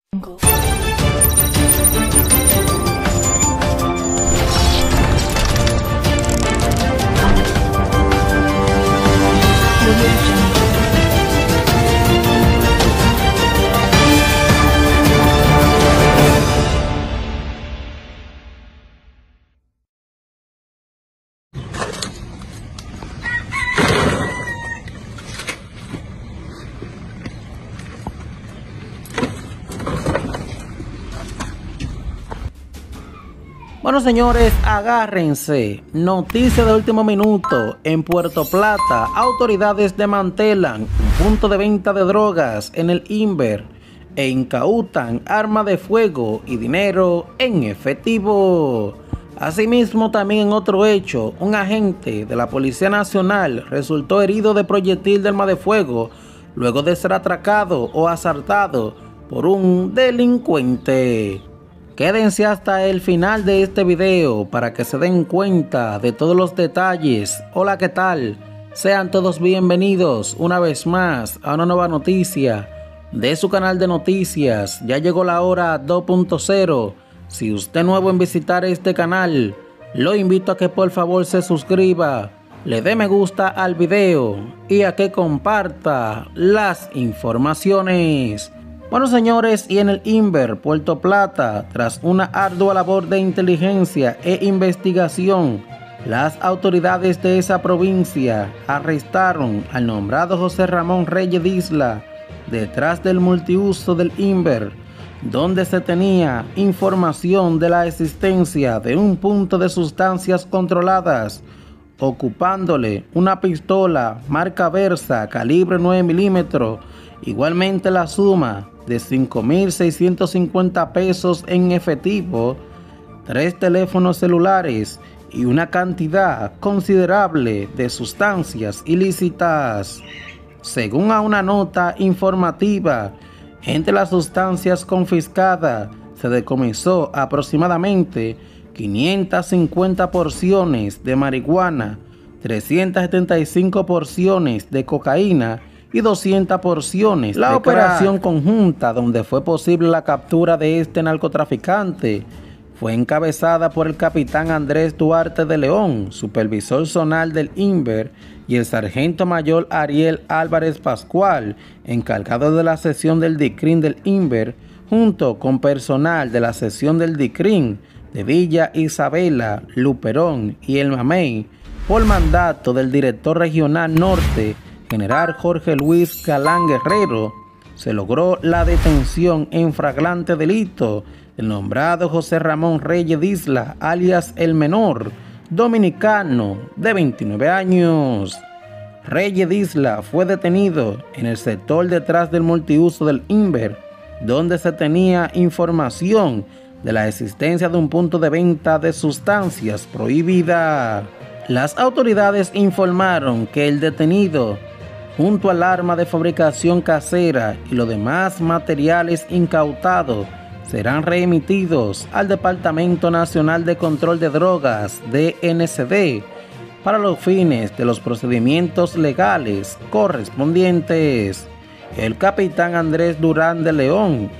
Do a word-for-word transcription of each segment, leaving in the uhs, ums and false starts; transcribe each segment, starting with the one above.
Bueno, señores, agárrense. Noticia de último minuto. En Puerto Plata, autoridades desmantelan un punto de venta de drogas en el Inver e incautan arma de fuego y dinero en efectivo. Asimismo, también en otro hecho, un agente de la Policía Nacional resultó herido de proyectil de arma de fuego luego de ser atracado o asaltado por un delincuente. Quédense hasta el final de este video para que se den cuenta de todos los detalles. Hola, ¿qué tal? Sean todos bienvenidos una vez más a una nueva noticia de su canal de noticias. Ya llegó la hora dos punto cero. Si usted es nuevo en visitar este canal, lo invito a que por favor se suscriba, le dé me gusta al video y a que comparta las informaciones. Bueno, señores, y en el Inver, Puerto Plata, tras una ardua labor de inteligencia e investigación, las autoridades de esa provincia arrestaron al nombrado José Ramón Reyes Disla detrás del multiuso del Inver, donde se tenía información de la existencia de un punto de sustancias controladas, ocupándole una pistola marca Versa calibre nueve milímetros, igualmente la suma de cinco mil seiscientos cincuenta pesos en efectivo, tres teléfonos celulares y una cantidad considerable de sustancias ilícitas. Según a una nota informativa, entre las sustancias confiscadas se decomisó aproximadamente quinientas cincuenta porciones de marihuana, trescientas setenta y cinco porciones de cocaína y doscientas porciones. La operación conjunta donde fue posible la captura de este narcotraficante fue encabezada por el capitán Andrés Duarte de León, supervisor zonal del Inver, y el sargento mayor Ariel Álvarez Pascual, encargado de la sección del DICRIN del Inver, junto con personal de la sección del DICRIN de Villa Isabela, Luperón y El Mamey, por mandato del director regional norte, general Jorge Luis Galán Guerrero. Se logró la detención en flagrante delito del nombrado José Ramón Reyes Disla, alias El Menor, dominicano de veintinueve años. Reyes Disla fue detenido en el sector detrás del multiuso del Inver, donde se tenía información de la existencia de un punto de venta de sustancias prohibidas. Las autoridades informaron que el detenido, junto al arma de fabricación casera y los demás materiales incautados, serán remitidos al Departamento Nacional de Control de Drogas, D N C D, para los fines de los procedimientos legales correspondientes. El capitán Andrés Durán de León,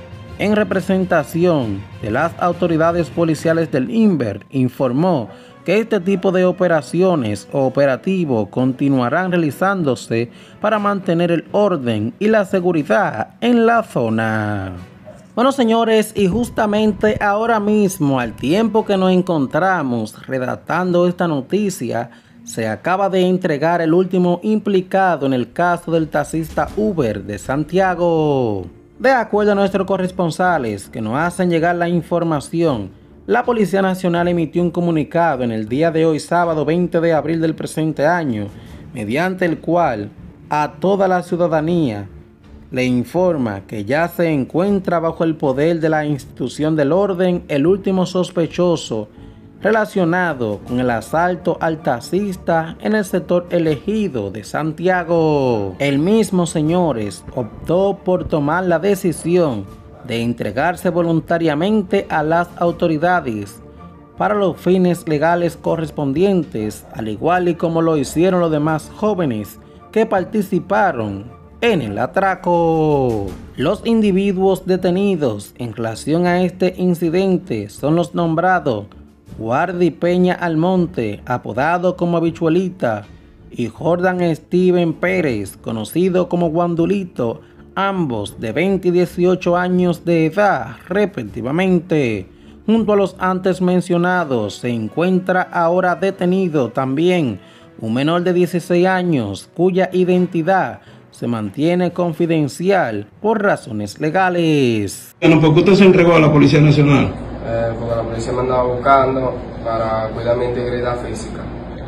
en representación de las autoridades policiales del Inver, informó que este tipo de operaciones o operativos continuarán realizándose para mantener el orden y la seguridad en la zona. Bueno, señores, y justamente ahora mismo, al tiempo que nos encontramos redactando esta noticia, se acaba de entregar el último implicado en el caso del taxista Uber de Santiago. De acuerdo a nuestros corresponsales que nos hacen llegar la información, la Policía Nacional emitió un comunicado en el día de hoy, sábado veinte de abril del presente año, mediante el cual a toda la ciudadanía le informa que ya se encuentra bajo el poder de la institución del orden el último sospechoso relacionado con el asalto al taxista en el sector elegido de Santiago. El mismo, señores, optó por tomar la decisión de entregarse voluntariamente a las autoridades para los fines legales correspondientes, al igual y como lo hicieron los demás jóvenes que participaron en el atraco. Los individuos detenidos en relación a este incidente son los nombrados Guardi Peña Almonte, apodado como Habichuelita, y Jordan Steven Pérez, conocido como Guandulito, ambos de veinte y dieciocho años de edad respectivamente. Junto a los antes mencionados se encuentra ahora detenido también un menor de dieciséis años cuya identidad se mantiene confidencial por razones legales. Bueno, ¿por qué usted se entregó a la Policía Nacional? Eh, porque la policía me andaba buscando para cuidar mi integridad física.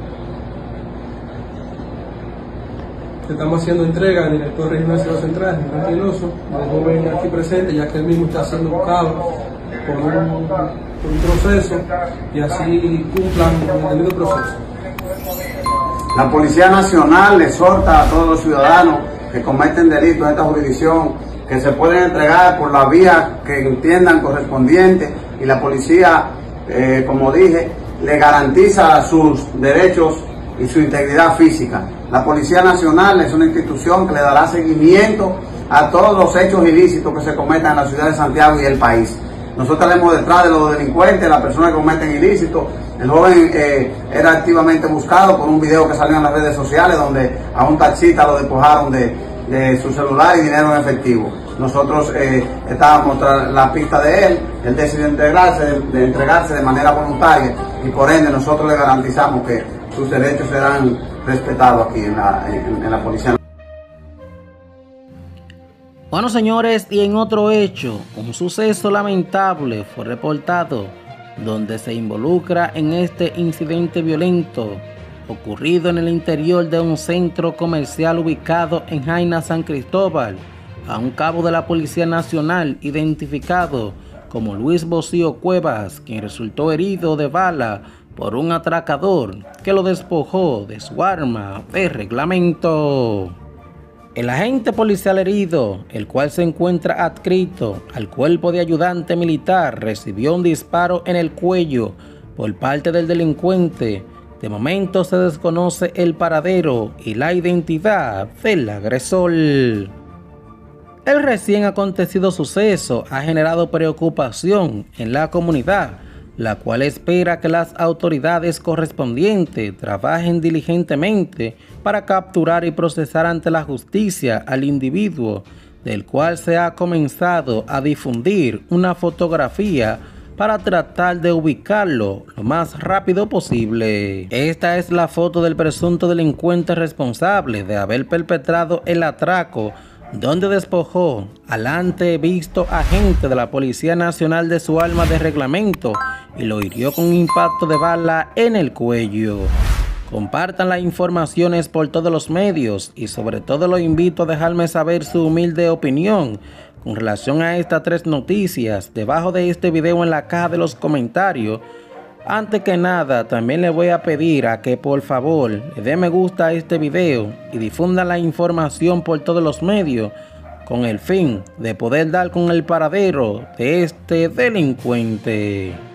Estamos haciendo entrega al director regional de Ciudad Central, Tranquiloso, del joven aquí presente, ya que él mismo está siendo buscado por un, por un proceso y así cumplan con el debido proceso. La Policía Nacional le exhorta a todos los ciudadanos que cometen delitos en esta jurisdicción que se pueden entregar por la vía que entiendan correspondiente, y la policía, eh, como dije, le garantiza sus derechos y su integridad física. La Policía Nacional es una institución que le dará seguimiento a todos los hechos ilícitos que se cometan en la ciudad de Santiago y el país. Nosotros estaremos detrás de los delincuentes, las personas que cometen ilícitos. El joven eh, era activamente buscado por un video que salió en las redes sociales donde a un taxista lo despojaron de, de su celular y dinero en efectivo. Nosotros eh, estábamos tras la pista de él, él decidió entregarse de, de entregarse de manera voluntaria, y por ende nosotros le garantizamos que sus derechos serán respetados aquí en la, en, en la policía. Bueno, señores, y en otro hecho, un suceso lamentable fue reportado donde se involucra en este incidente violento ocurrido en el interior de un centro comercial ubicado en Jaina, San Cristóbal, a un cabo de la Policía Nacional identificado como Luis Bocío Cuevas, quien resultó herido de bala por un atracador que lo despojó de su arma de reglamento. El agente policial herido, el cual se encuentra adscrito al cuerpo de ayudante militar, recibió un disparo en el cuello por parte del delincuente. De momento se desconoce el paradero y la identidad del agresor. El recién acontecido suceso ha generado preocupación en la comunidad, la cual espera que las autoridades correspondientes trabajen diligentemente para capturar y procesar ante la justicia al individuo, del cual se ha comenzado a difundir una fotografía para tratar de ubicarlo lo más rápido posible. Esta es la foto del presunto delincuente responsable de haber perpetrado el atraco, donde despojó al antes visto agente de la Policía Nacional de su arma de reglamento y lo hirió con un impacto de bala en el cuello. Compartan las informaciones por todos los medios y sobre todo los invito a dejarme saber su humilde opinión con relación a estas tres noticias debajo de este video en la caja de los comentarios. Antes que nada, también les voy a pedir a que por favor le den me gusta a este video y difundan la información por todos los medios con el fin de poder dar con el paradero de este delincuente.